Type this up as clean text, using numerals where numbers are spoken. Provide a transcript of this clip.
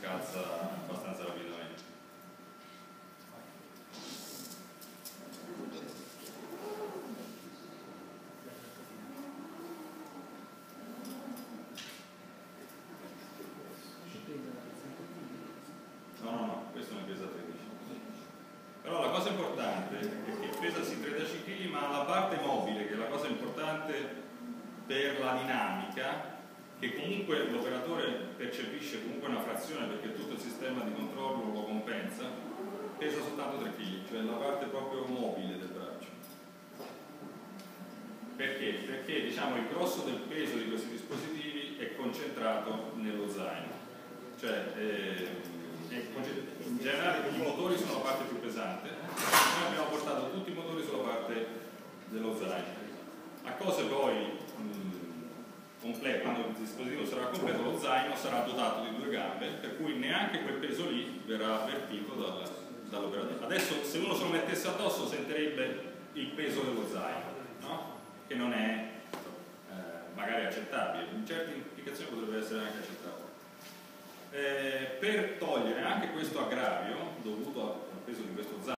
scalza abbastanza rapidamente. No, questo ne pesa 13. Però la cosa importante è che pesa sì 13 kg, ma la parte mobile, che è la cosa importante per la dinamica, che comunque l'operatore percepisce comunque una frazione perché tutto il sistema di controllo lo compensa, pesa soltanto 3 kg, cioè la parte proprio mobile del braccio. Perché? Perché diciamo il grosso del peso di questi dispositivi è concentrato nello zaino. Cioè, in generale i motori sono la parte più pesante, noi abbiamo portato tutti i motori sulla parte dello zaino. A cose poi complete, quando il dispositivo sarà completo, lo zaino sarà dotato di 2 gambe, per cui neanche quel peso lì verrà avvertito dall'operatore. Adesso se uno se lo mettesse addosso sentirebbe il peso dello zaino, no? Che non è magari accettabile, in certe implicazioni potrebbe essere anche accettabile. Per togliere anche questo aggravio dovuto al peso di questo zaino,